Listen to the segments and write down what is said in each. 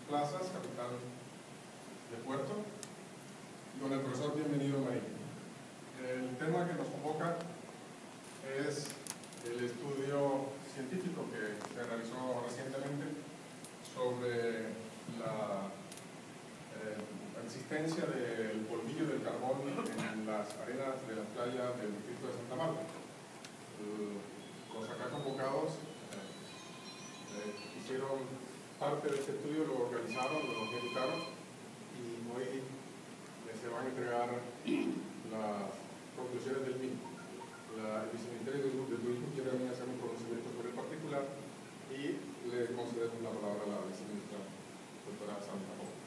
Plazas, capitán de puerto, con el profesor Bienvenido Marín. El tema que nos convoca es el estudio científico que se realizó recientemente sobre la existencia del polvillo del carbón en las arenas de las playas del distrito de Santa Marta. Los acá convocados hicieron parte de este estudio, lo organizaron, lo ejecutaron y hoy se van a entregar las conclusiones del mismo. El Viceministerio de Turismo quiere venir a hacer un pronunciamiento sobre el particular y le concedemos la palabra a la viceministra doctora Sandra Rojo.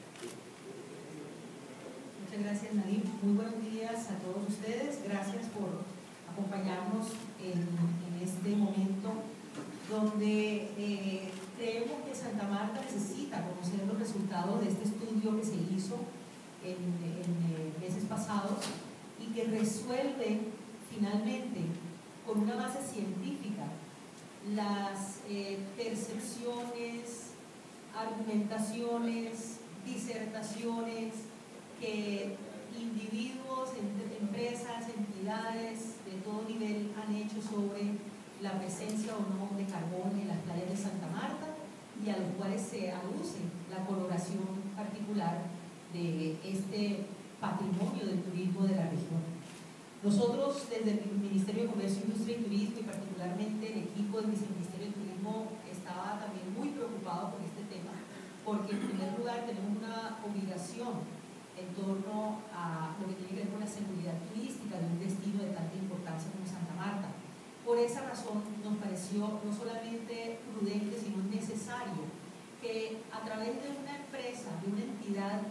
Muchas gracias, Nadim. Muy buenos días a todos ustedes. Gracias por acompañarnos en este momento donde creemos que Santa Marta necesita conocer los resultados de este estudio que se hizo en meses pasados y que resuelve finalmente con una base científica las percepciones, argumentaciones, disertaciones que individuos, empresas, entidades de todo nivel han hecho sobre la presencia o no de carbón en las playas de Santa Marta y a los cuales se aduce la coloración particular de este patrimonio del turismo de la región. Nosotros desde el Ministerio de Comercio, Industria y Turismo y particularmente el equipo del Viceministerio de Turismo estaba también muy preocupado por este tema porque en primer lugar tenemos una obligación en torno a lo que tiene que ver con la seguridad turística de un destino de tanta importancia como Santa Marta. Por esa razón nos pareció no solamente prudente, sino necesario que a través de una empresa, de una entidad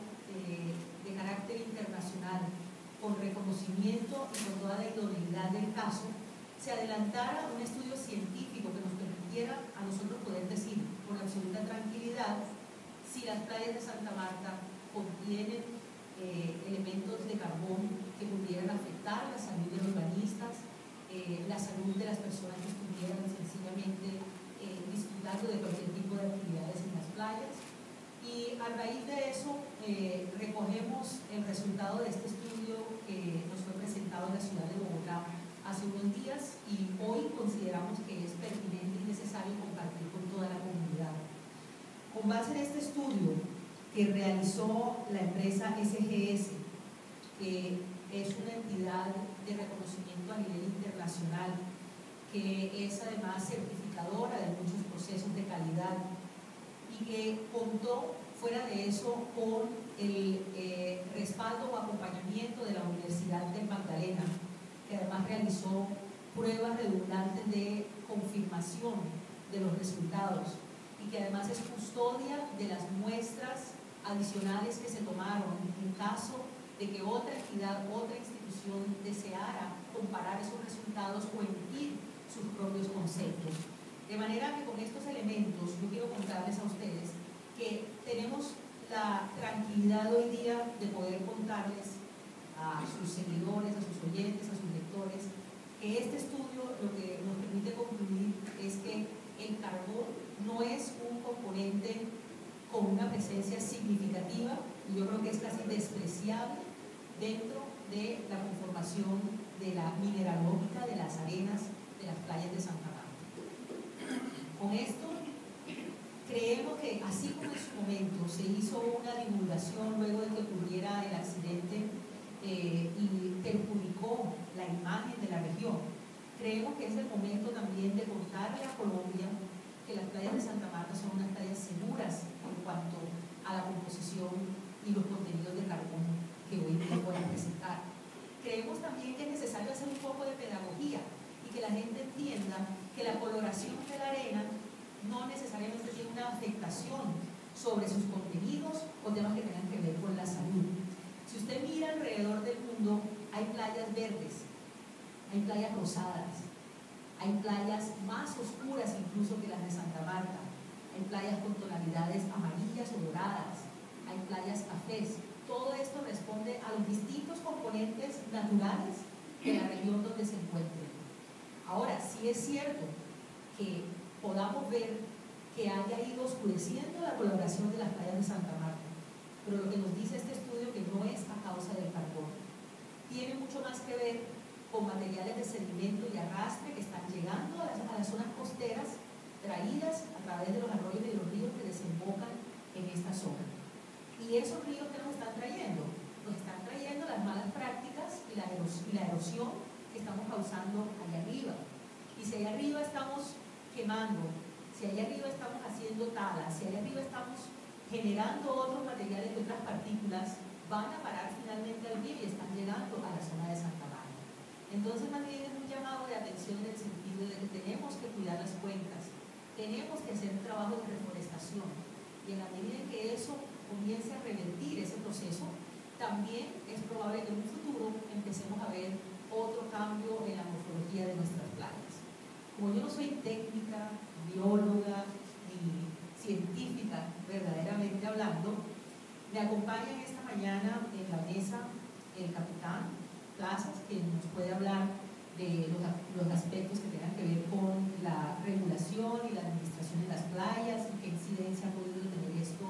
de carácter internacional, con reconocimiento y con toda la idoneidad del caso, se adelantara un estudio científico que nos permitiera a nosotros poder decir con absoluta tranquilidad si las playas de Santa Marta contienen elementos de carbón que pudieran afectar la salud de los bañistas, la salud de las personas que estuvieran sencillamente disfrutando de cualquier tipo de actividades en las playas. Y a raíz de eso recogemos el resultado de este estudio que nos fue presentado en la ciudad de Bogotá hace unos días y hoy consideramos que es pertinente y necesario compartir con toda la comunidad. Con base en este estudio que realizó la empresa SGS, que es una entidad de reconocimiento a nivel internacional, que es además certificadora de muchos procesos de calidad y que contó fuera de eso con el respaldo o acompañamiento de la Universidad del Magdalena, que además realizó pruebas redundantes de confirmación de los resultados y que además es custodia de las muestras adicionales que se tomaron en caso de que otra entidad, otra institución deseara comparar esos resultados o emitir sus propios conceptos. De manera que con estos elementos yo quiero contarles a ustedes que tenemos la tranquilidad hoy día de poder contarles a sus seguidores, a sus oyentes, a sus lectores, que este estudio lo que nos permite concluir es que el carbón no es un componente con una presencia significativa, y yo creo que es casi despreciable dentro de la conformación de la mineralógica de las arenas de las playas de Santa Marta. Con esto, creemos que así como en su momento se hizo una divulgación luego de que ocurriera el accidente y perjudicó la imagen de la región, creemos que es el momento también de contarle a Colombia que las playas de Santa Marta son unas playas seguras en cuanto a la composición y los contenidos de carbón que hoy día pueden presentar. Creemos también que es necesario hacer un poco de pedagogía y que la gente entienda que la coloración de la arena no necesariamente tiene una afectación sobre sus contenidos o temas que tengan que ver con la salud. Si usted mira alrededor del mundo, hay playas verdes, hay playas rosadas, hay playas más oscuras incluso que las de Santa Marta, hay playas con tonalidades amarillas o doradas, hay playas cafés. Todo esto responde a los distintos componentes naturales de la región donde se encuentren. Ahora, sí es cierto que podamos ver que haya ido oscureciendo la coloración de las playas de Santa Marta. Pero lo que nos dice este estudio que no es a causa del carbón. Tiene mucho más que ver con materiales de sedimento y arrastre que están llegando a las zonas costeras, traídas a través de los arroyos y de los ríos que desembocan en esta zona. ¿Y esos ríos que nos están trayendo? Nos están trayendo las malas prácticas y la erosión que estamos causando allá arriba. Y si allá arriba estamos quemando, si allá arriba estamos haciendo talas, si allá arriba estamos generando otros materiales y otras partículas, van a parar finalmente al río y están llegando a la zona de Santa Marta. Entonces, más bien es un llamado de atención en el sentido de que tenemos que cuidar las cuencas, tenemos que hacer un trabajo de reforestación, y en la medida en que eso comience a revertir ese proceso, también es probable que en un futuro empecemos a ver otro cambio en la morfología de nuestras playas. Como yo no soy técnica, bióloga ni científica verdaderamente hablando, me acompaña esta mañana en la mesa el capitán Plazas, que nos puede hablar de los aspectos que tengan que ver con la regulación y la administración de las playas y qué incidencia ha podido tener esto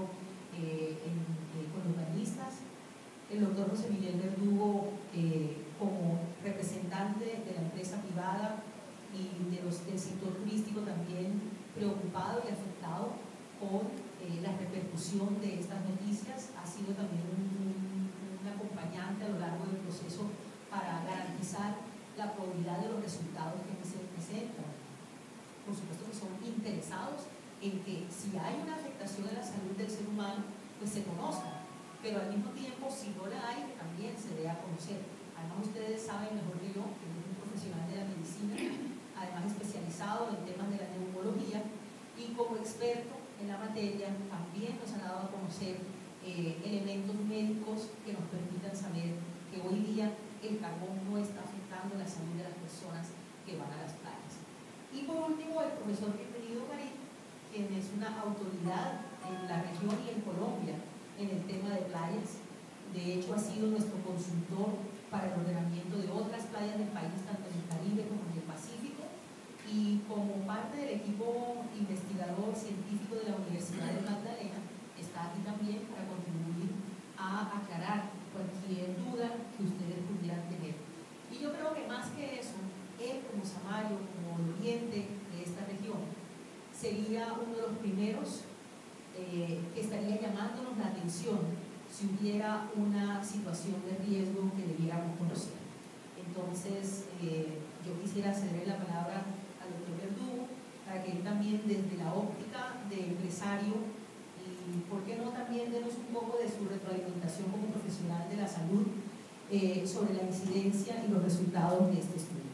con los bañistas. El doctor José Miguel Verdugo, como representante de la empresa privada y del sector turístico, también preocupado y afectado con la repercusión de estas noticias, ha sido también un acompañante a lo largo del proceso para garantizar la probabilidad de los resultados que se presentan. Por supuesto que son interesados en que si hay una afectación en la salud del ser humano, pues se conozca, pero al mismo tiempo, si no la hay, que también se dé a conocer. Además, ustedes saben mejor que yo, que es un profesional de la medicina, además especializado en temas de la neumología, y como experto en la materia también nos ha dado a conocer elementos médicos que nos permitan saber que hoy día el carbón no está afectando la salud de las personas que van a las playas. Y por último, el profesor Bienvenido Marín, quien es una autoridad en la región y en Colombia en el tema de playas. De hecho, ha sido nuestro consultor para el ordenamiento de otras playas del país, tanto en el Caribe como en el Pacífico, y como parte del equipo investigador científico de la Universidad de Magdalena, está aquí también para contribuir a aclarar cualquier duda que ustedes pudieran tener. Y yo creo que más que eso, él como Samario, como oriente de esta región, sería uno de los primeros que estaría llamándonos la atención si hubiera una situación de riesgo que debiéramos conocer. Entonces, yo quisiera ceder la palabra al doctor Verdugo para que él también, desde la óptica de empresario, y por qué no también denos un poco de su retroalimentación como profesional de la salud sobre la incidencia y los resultados de este estudio.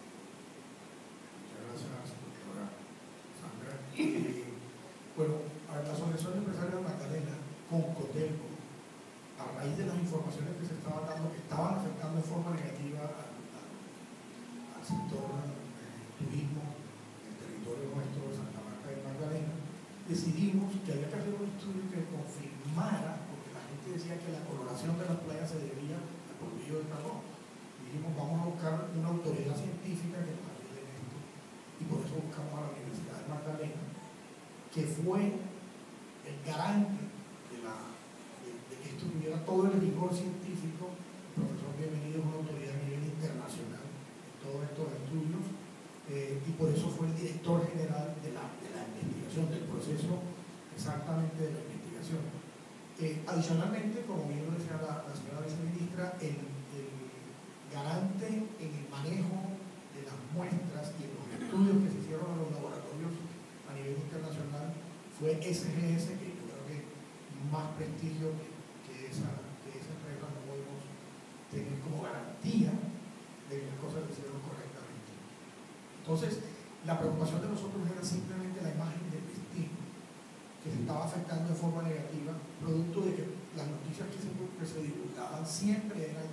Muchas gracias, doctora Sandra. Bueno, la Asociación de Empresarios de Magdalena, con Cotelco, a raíz de las informaciones que se estaban dando, que estaban afectando de forma negativa al sector turismo en el territorio nuestro de Santa Marta de Magdalena, decidimos que había que hacer un estudio que confirmara, porque la gente decía que la coloración de las playas se debía al polvillo de carbón. Dijimos, vamos a buscar una autoridad científica que nos ayude en esto, y por eso buscamos a la Universidad de Magdalena, que fue el garante de que esto tuviera todo el rigor científico. El profesor Bienvenido es una autoridad a nivel internacional en todos estos estudios, y por eso fue el director general de la investigación, del proceso exactamente de la investigación. Adicionalmente, como bien lo decía la señora viceministra, el garante en el manejo de las muestras y en los estudios que se hicieron en los laboratorios a nivel internacional fue SGS, que yo creo que más prestigio que esa empresa no podemos tener como garantía de que las cosas se hicieron correctamente. Entonces, la preocupación de nosotros era simplemente la imagen del destino, que se estaba afectando de forma negativa, producto de que las noticias que se divulgaban siempre eran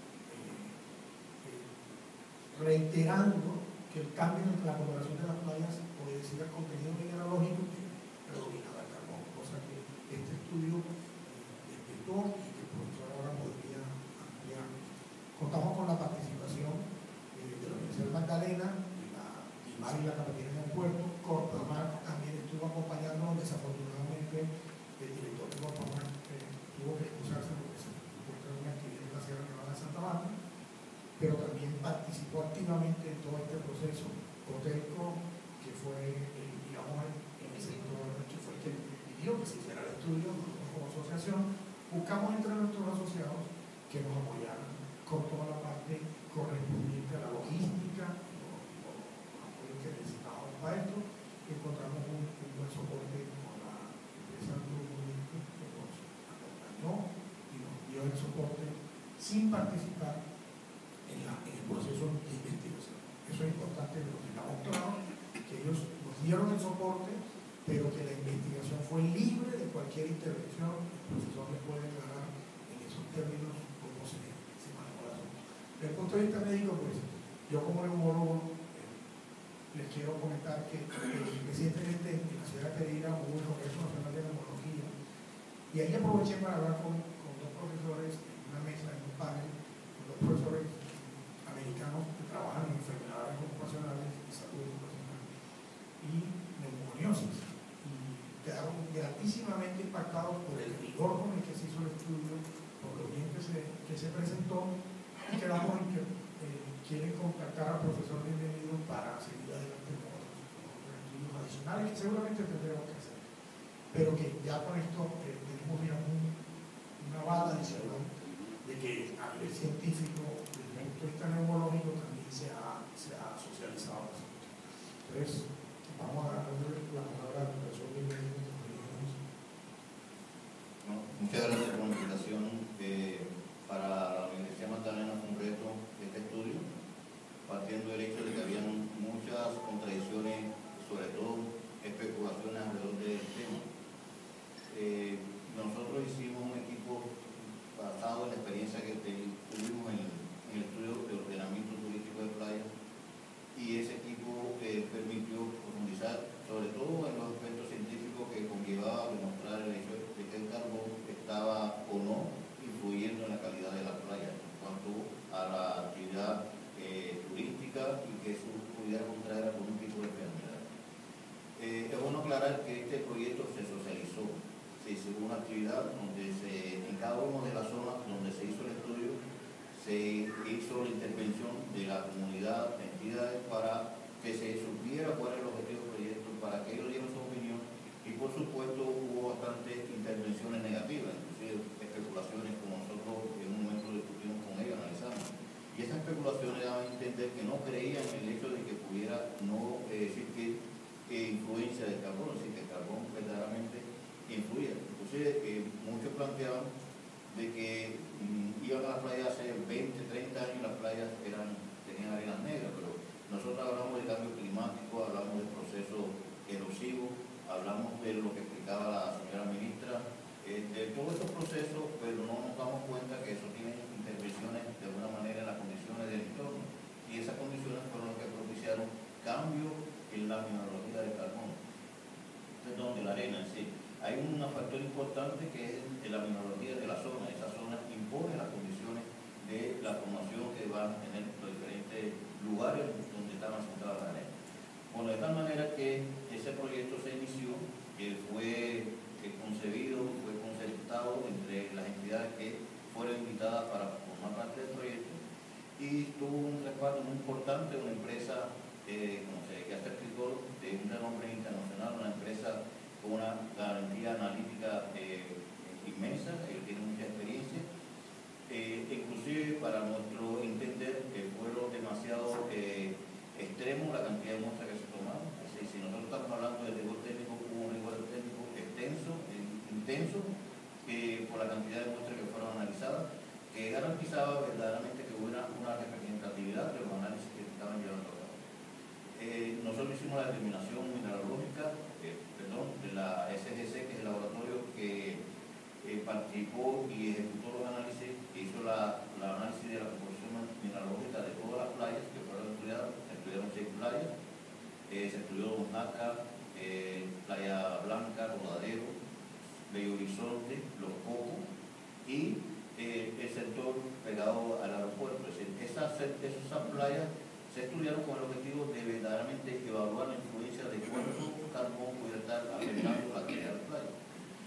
reiterando que el cambio en la coloración de las playas obedecía al contenido mineralógico que predominaba el carbón, cosa que este estudio detectó y que el profesor ahora podría ampliar. Contamos con la participación de la Universidad de Magdalena, y la Capitanía del Puerto. Corpamar también estuvo acompañándonos. Desafortunadamente el director de participó activamente en todo este proceso. Cotelco, que fue, digamos, en el sector, que fue el que pidió que se hiciera el estudio, nosotros como asociación, buscamos entre nuestros asociados que nos apoyaran con toda la parte correspondiente a la logística, los apoyos que necesitábamos para esto. Encontramos un buen soporte con la empresa Grupo Médico que nos acompañó y nos dio el soporte sin participar en el proceso de investigación. Eso es importante que lo tengamos claro, que ellos nos dieron el soporte, pero que la investigación fue libre de cualquier intervención. El profesor les puede aclarar en esos términos cómo se manejó el asunto. Desde el punto de vista médico, pues, yo como neumólogo les quiero comentar que recientemente en la ciudad de Pereira hubo el Congreso Nacional de Neumología y ahí aproveché para hablar con dos profesores en una mesa, en un panel, con dos profesores americanos que trabajan en enfermedades ocupacionales y salud ocupacional y neumoniosis, y quedaron gratísimamente impactados por el rigor con el que se hizo el estudio, por lo bien que se presentó, y quedamos en que quieren contactar al profesor Bienvenido para seguir adelante con otros estudios adicionales que seguramente tendremos que hacer, pero que ya con esto tenemos, digamos, una bala adicional de que a nivel científico, desde el punto de vista neumológico, también se ha socializado. Entonces, vamos a darle la palabra al profesor Bienvenido. Muchas gracias por la invitación. Para la Universidad Magdalena fue un reto este estudio, partiendo del hecho de que había muchas contradicciones, sobre todo especulaciones alrededor del tema. Nosotros hicimos un equipo basado en la experiencia que tuvimos en el estudio de ordenamiento turístico de playa, y ese equipo permitió profundizar sobre todo en los aspectos científicos que conllevaba demostrar el hecho de que el carbón estaba o no influyendo en la calidad de las playas en cuanto a la actividad turística y que eso pudiera contraer algún tipo de enfermedad. Es bueno aclarar que este proyecto se socializó, se hizo una actividad donde en cada una de las zonas donde se hizo el estudio se hizo la intervención de la comunidad, de entidades, para que se supiera cuál era el objetivo del proyecto, para que ellos dieran su opinión, y por supuesto hubo bastantes intervenciones negativas, inclusive especulaciones, como nosotros en un momento discutimos con ellos, analizamos. Y esas especulaciones daban a entender que no creían en el hecho de que pudiera no existir influencia del carbón, es decir, que el carbón verdaderamente influía. Inclusive muchos planteaban de que iban a las playas hace 20, 30 años y las playas tenían arenas negras, pero nosotros hablamos de cambio climático, hablamos del proceso erosivo, hablamos de lo que explicaba la señora ministra, de todos estos procesos, pero no nos damos cuenta que eso tiene intervenciones de alguna manera en las condiciones del entorno, y esas condiciones fueron las que propiciaron cambios en la mineralogía del carbono, perdón, de la arena en sí. Hay un factor importante que es la mineralogía de la zona. Esa zona impone las condiciones de la formación que van a tener los diferentes lugares donde están asentadas las arenas. Bueno, de tal manera que ese proyecto se inició, fue concebido, fue concertado entre las entidades que fueron invitadas para formar parte del proyecto, y tuvo un respaldo muy importante de una empresa, como ya se explicó, de un renombre internacional, una empresa con una garantía analítica inmensa, ellos tienen mucha experiencia. Inclusive para nuestro entender fueron demasiado extremos la cantidad de muestras que se tomaron. Así, si nosotros estamos hablando de rigor técnico, hubo un rigor técnico intenso por la cantidad de muestras que fueron analizadas, que garantizaba verdaderamente que hubiera una representatividad de los análisis que estaban llevando a cabo. Nosotros hicimos la determinación mineralógica de la SGC, que es el laboratorio que participó y ejecutó los análisis, que hizo la análisis de la composición mineralógica de todas las playas que fueron estudiadas. Se estudiaron 6 playas, se estudió Don Jaca, Playa Blanca, Rodadero, Bello Horizonte, Los Cocos y el sector pegado al aeropuerto. Es decir, esas playas se estudiaron con el objetivo de verdaderamente evaluar la influencia de cuánto carbón puede estar afectando la actividad de la playa.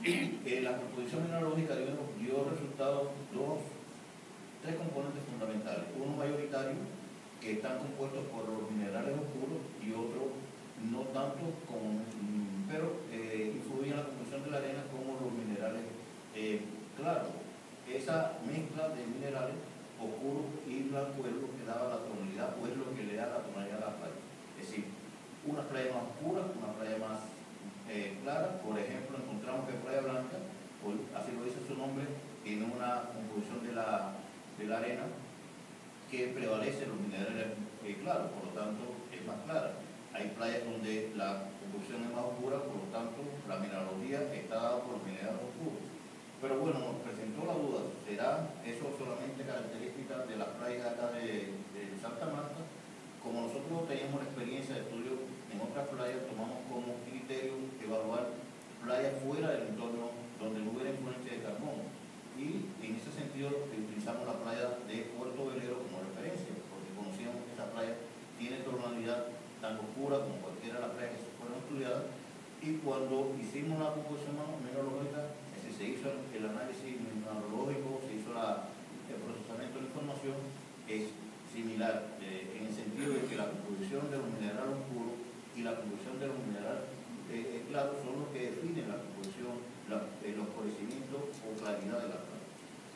La composición mineralógica dio resultados 3 componentes fundamentales. Uno mayoritario, que están compuestos por los minerales oscuros y otros no tanto como, pero influyen en la composición de la arena como los minerales claros. Esa mezcla de minerales oscuros y blancos es lo que daba la tonalidad, o es lo que le da la tonalidad a la playa. Es decir, una playa más oscura, una playa más clara. Por ejemplo, encontramos que Playa Blanca, así lo dice su nombre, tiene una composición de la arena que prevalece los minerales claros, por lo tanto es más clara. Hay playas donde la composición es más oscura, por lo tanto la mineralogía está dada por los minerales oscuros. Pero bueno, nos presentó la duda, ¿será eso solamente característica de las playas acá de Santa Marta? Como nosotros teníamos la experiencia de estudio en otras playas, tomamos como criterio evaluar playas fuera del entorno donde no hubiera influencia de carbón. Y en ese sentido utilizamos la playa de Puerto Velero como referencia, porque conocíamos que esa playa tiene tonalidad tan oscura como cualquiera de las playas que se fueron estudiadas. Y cuando hicimos la composición mineralógica, se hizo el análisis mineralógico, se hizo el procesamiento de la información, es similar, en el sentido de que la composición de los minerales oscuros y la composición de los minerales claros son los que definen la composición, los oscurecimientos o claridad de la playa.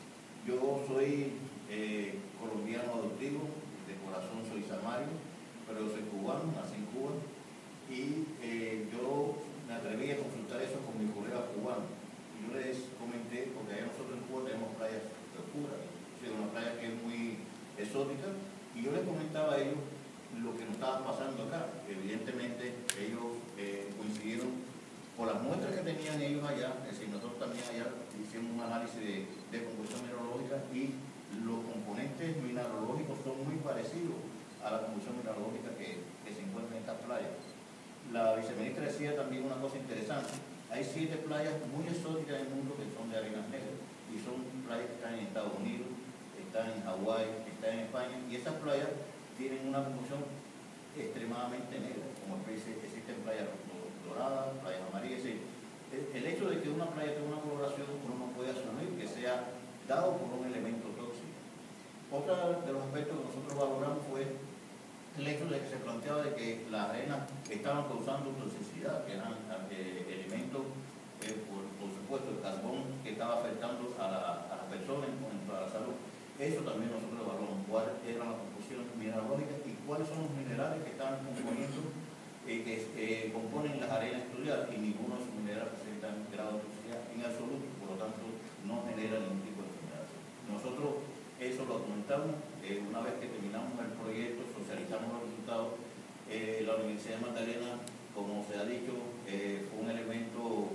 Yo soy colombiano adoptivo, de corazón soy samario, pero soy cubano, nací en Cuba, y yo me atreví a consultar eso con mis colegas cubanos. Yo les comenté, porque allá nosotros en Cuba tenemos playas oscuras, una playa que es muy exótica, y yo les comentaba a ellos lo que nos estaba pasando acá. Evidentemente ellos coincidieron con las muestras que tenían ellos allá, es decir, nosotros también allá hicimos un análisis de composición mineralógica y los componentes mineralógicos son muy parecidos a la composición mineralógica que se encuentra en estas playas. La viceministra decía también una cosa interesante. Hay 7 playas muy exóticas en el mundo que son de arenas negras, y son playas que están en Estados Unidos, están en Hawái, están en España, y esas playas tienen una composición extremadamente negra, como existen playas doradas, playas amarillas. El hecho de que una playa tenga una coloración, uno no puede asumir que sea dado por un elemento tóxico. Otro de los aspectos que nosotros valoramos fue el hecho de que se planteaba de que las arenas estaban causando toxicidad, que eran elementos, por supuesto, el carbón que estaba afectando a las personas en cuanto a la salud. Eso también nosotros evaluamos, cuál era la composición mineralógica y cuáles son los minerales que estaban componiendo, que componen las arenas estudiadas, y ninguno de esos minerales presentan grado de toxicidad en absoluto, por lo tanto no genera ningún tipo de enfermedad. Nosotros eso lo documentamos. Una vez que terminamos el proyecto, socializamos los resultados. La Universidad de Magdalena, como se ha dicho, fue un elemento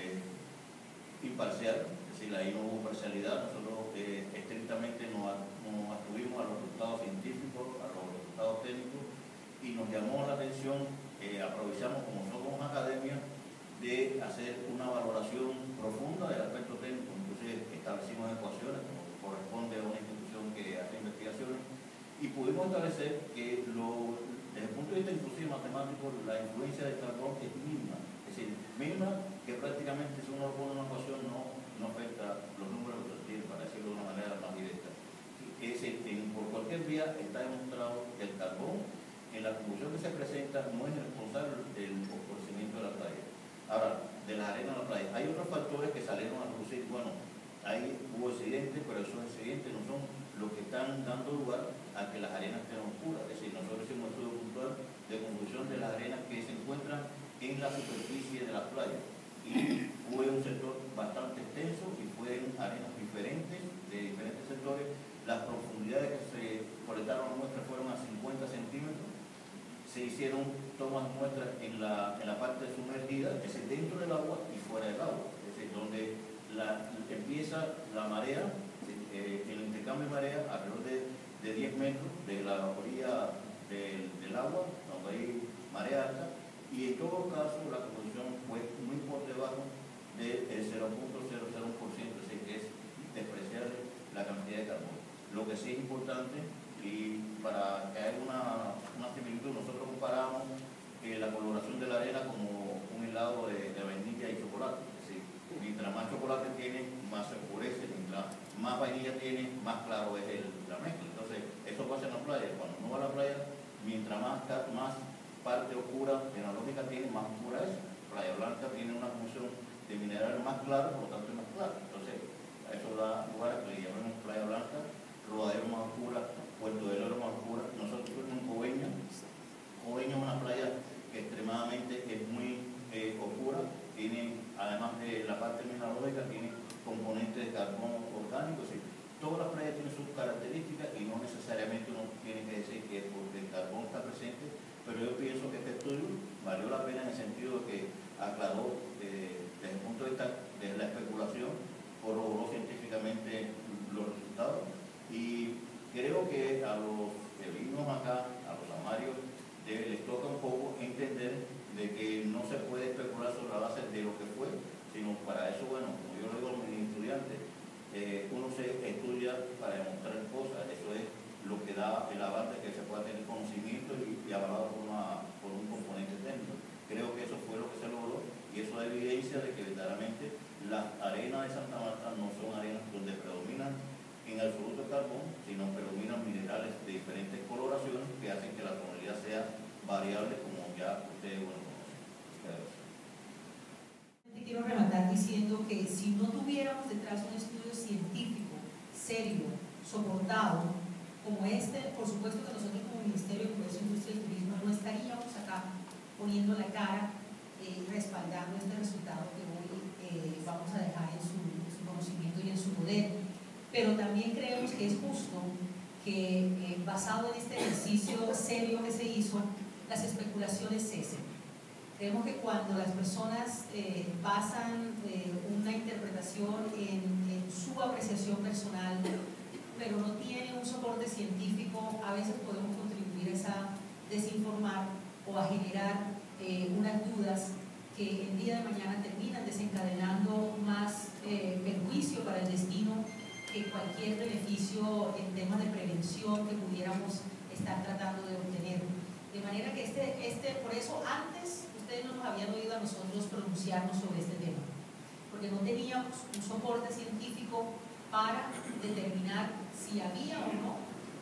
imparcial, es decir, ahí no hubo parcialidad. Nosotros estrictamente nos atuvimos a los resultados científicos, a los resultados técnicos, y nos llamó la atención, aprovechamos como somos academia, de hacer una valoración profunda del aspecto técnico. Entonces establecimos ecuaciones como corresponde a una institución que hace investigaciones, y pudimos establecer que desde el punto de vista inclusive matemático, la influencia del carbón es mínima, es decir, mínima, que prácticamente si uno pone una ecuación no afecta los números que se tienen, para decirlo de una manera más directa. Es decir, por cualquier vía está demostrado que el carbón en la composición que se presenta no es el responsable del oscurecimiento de la playa. Ahora, de las arenas de la playa, hay otros factores que salieron a reducir. Bueno, hubo accidentes, pero esos accidentes no son los que están dando lugar a que las arenas estén oscuras. Es decir, nosotros hicimos un estudio puntual de composición de las arenas que se encuentran en la superficie de la playa, y fue un sector bastante extenso y fueron arenas diferentes, de diferentes sectores. Las profundidades que se colectaron muestras fueron a 50 centímetros. Se hicieron tomas muestras en la parte sumergida, es decir, dentro del agua y fuera del agua, es decir, donde empieza la marea, el intercambio de marea alrededor de 10 metros de la orilla del agua, donde hay marea alta, y en todo caso la composición fue muy por debajo del 0.001%, es decir, que es despreciable la cantidad de carbono. Lo que sí es importante, y para que haya una similitud, nosotros comparamos la coloración de la arena como un helado de vainilla y chocolate. Es decir, mientras más chocolate tiene, más se oscurece, mientras más vainilla tiene, más claro es la mezcla. Entonces, Entonces, eso pasa en la playa. Cuando uno va a la playa, mientras más parte oscura en la lógica tiene, más oscura es. Playa Blanca tiene una función de mineral más clara, por lo tanto es más clara. Entonces, eso da lugar a que le llamemos Playa Blanca, Rodadero más oscura, Puerto del Oro más oscura. Nosotros en Coveñas es una playa que extremadamente es muy oscura, tiene, además de la parte mineralógica, tiene componentes de carbón orgánico. ¿Sí? Todas las playas tienen sus características y no necesariamente uno tiene que decir que es porque el carbón está presente, pero yo pienso que este estudio valió la pena en el sentido de que aclaró desde el punto de vista de la especulación, corroboró científicamente los resultados, y creo que a los que vimos acá, a los amarios, les toca un poco entender de que no se puede especular sobre la base de lo que fue, sino para eso, bueno, como yo le digo a mis estudiantes, uno se estudia para demostrar cosas. Eso es lo que da el avance, que se pueda tener conocimiento y avalado por un componente técnico. Creo que eso fue lo que se logró, y eso da evidencia de que verdaderamente las arenas de Santa Marta no son arenas donde predominan en absoluto el carbón, sino predominan minerales de diferentes coloraciones que hacen que la tonalidad sea variable, como ya ustedes bueno conocen. Quiero rematar diciendo que si no tuviéramos detrás un estudio científico, serio, soportado, como este, por supuesto que nosotros como Ministerio de Comercio, Industria y Turismo no estaríamos acá poniendo la cara y respaldando este resultado que hoy vamos a dejar en su conocimiento y en su poder. Pero también creemos que es justo que, basado en este ejercicio serio que se hizo, las especulaciones cesen. Creemos que cuando las personas basan una interpretación en su apreciación personal, pero no tienen un soporte científico, a veces podemos contribuir a desinformar o a generar unas dudas que el día de mañana terminan desencadenando más perjuicio para el destino que cualquier beneficio en temas de prevención que pudiéramos estar tratando de obtener. De manera que por eso antes ustedes no nos habían oído a nosotros pronunciarnos sobre este tema, porque no teníamos un soporte científico para determinar si había o no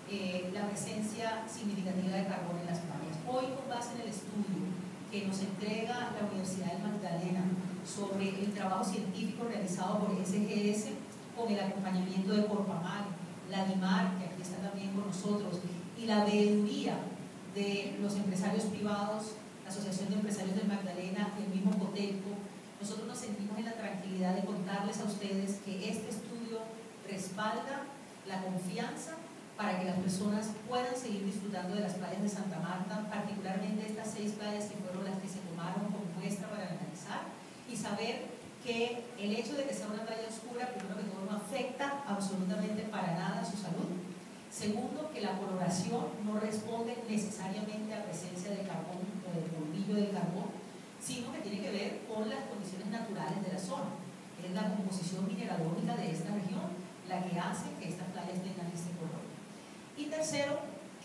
la presencia significativa de carbón en las playas. Hoy, con base en el estudio que nos entrega la Universidad del Magdalena sobre el trabajo científico realizado por SGS, con el acompañamiento de Corpamar, la DIMAR, que aquí está también con nosotros, y la veeduría de los empresarios privados, la Asociación de Empresarios del Magdalena y el mismo Cotelco, nosotros nos sentimos en la tranquilidad de contarles a ustedes que este estudio respalda la confianza para que las personas puedan seguir disfrutando de las playas de Santa Marta, particularmente estas 6 playas que fueron las que se tomaron como muestra para analizar, y saber que el hecho de que sea una playa oscura, primero que todo, no afecta absolutamente para nada su salud. Segundo, que la coloración no responde necesariamente a presencia de carbón o del polvillo del carbón, sino que tiene que ver con las condiciones naturales de la zona. Es la composición mineralógica de esta región la que hace que estas playas tengan este color. Y tercero,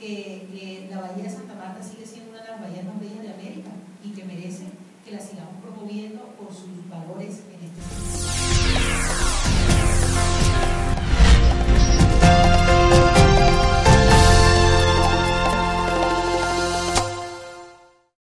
que la bahía de Santa Marta sigue siendo una de las bahías más bellas de América y que merece que la sigamos promoviendo por sus valores en este sentido.